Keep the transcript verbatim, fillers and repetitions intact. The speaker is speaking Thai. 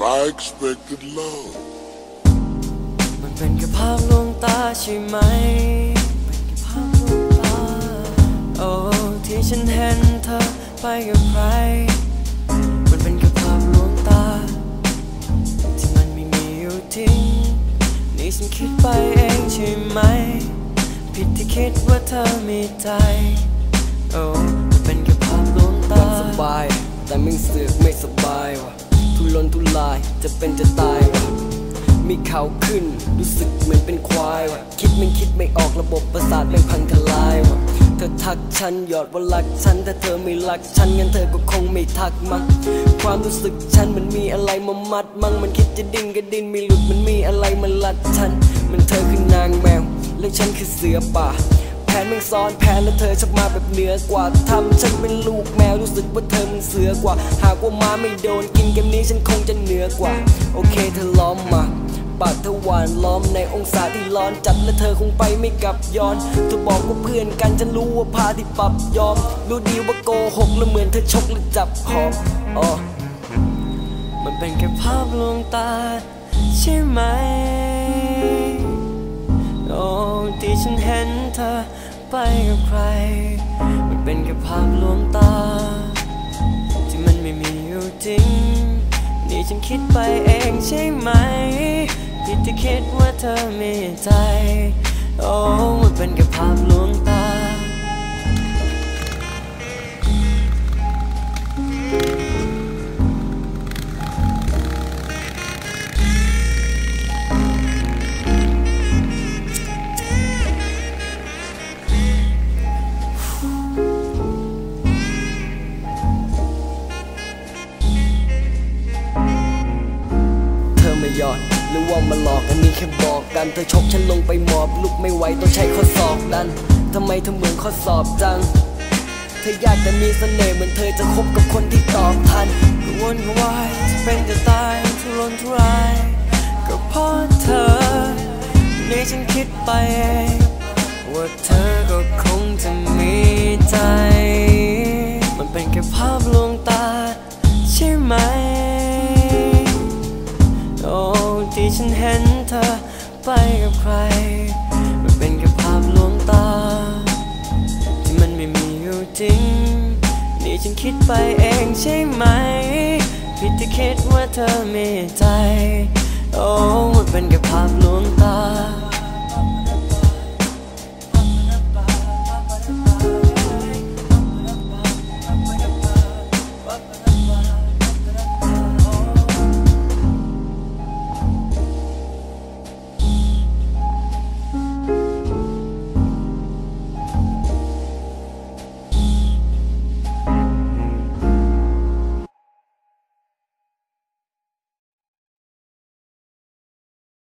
I expected love มันเป็นแค่ภาพลวงตาใช่ไหมเป็นแค่ภาพลวงตาโอ้ที่ฉันเห็นเธอไปกับใครมันเป็นแค่ภาพลวงตาที่มันไม่มีอยู่จริงนี่ฉันคิดไปเองใช่ไหมผิดที่คิดว่าเธอมีใจโอ้มันเป็นแค่ภาพลวงตาสบายแต่ไม่เสือกไม่สบายว่ะทุรนทุรายจะเป็นจะตายว่ะมีเขาขึ้นรู้สึกเหมือนเป็นควายว่ะคิดไม่คิดไม่ออกระบบประสาทไม่พังทลายว่ะเธอทักฉันหยอดว่ารักฉันแต่เธอไม่รักฉันงั้นเธอก็คงไม่ทักมั้งความรู้สึกฉันมันมีอะไรมามัดมั้งมันคิดจะดิ้นก็ดิ้นไม่หลุดมันมีอะไรมาลัดฉันมันเธอคือนางแมวและฉันคือเสือป่าแผนมึงซ้อนแผนและเธอชอบมาแบบเหนือกว่าทำฉันเป็นลูกแมวรู้สึกว่าเธอมันเสือกว่าหากว่ามาไม่โดนกินเกมนี้ฉันคงจะเหนือกว่าโอเคเธอล้อมมาปากเธอหวานล้อมในองศาที่ร้อนจัดและเธอคงไปไม่กลับย้อนเธอบอกว่าเพื่อนกันฉันรู้ว่าพาที่ปรับยอมรู้ดีว่าโกหกแล้วเหมือนเธอชกและจับหอมอ๋อมันเป็นแค่ภาพลวงตาใช่ไหมโอ้ที่ฉันเห็นเธอไปกับใครมันเป็นแค่ภาพลวงตาที่มันไม่มีอยู่จริงนี่ฉันคิดไปเองใช่ไหมผิดที่คิดว่าเธอมีใจโอ้มันเป็นแค่ภาพลวงตาหยอดหรือว่ามาหลอกอันนี้แค่บอกกันเธอชกฉันลงไปหมอบลุกไม่ไหวต้องใช้ข้อศอกดันทำไมเธอเหมือนข้อสอบจังเธออยากจะมีเสน่ห์เหมือนเธอจะคบกับคนที่ตอบทันก็วนวายจะเป็นจะตายทุรนทุรายก็เพราะเธอนี่ฉันคิดไปเองว่าเธอก็คงจะมีใจมันเป็นแค่ภาพลวงตาใช่ไหมโอ้ที่ฉันเห็นเธอไปกับใครมันเป็นแค่ภาพลวงตาที่มันไม่มีอยู่จริงนี่ฉันคิดไปเองใช่ไหมผิดที่คิดว่าเธอมีใจโอ้มันเป็นแค่ภาพลวงตา